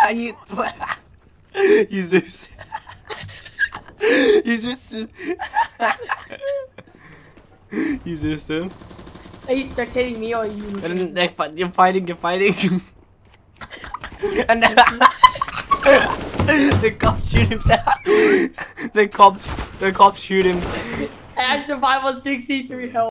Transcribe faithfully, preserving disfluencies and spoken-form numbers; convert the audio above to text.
you, you just, you just, you just. Uh, Are you spectating me or are you? and they're, you're fighting. You're fighting. And the cops shoot him down. The cops, the cops shoot him. I survived on sixty-three health.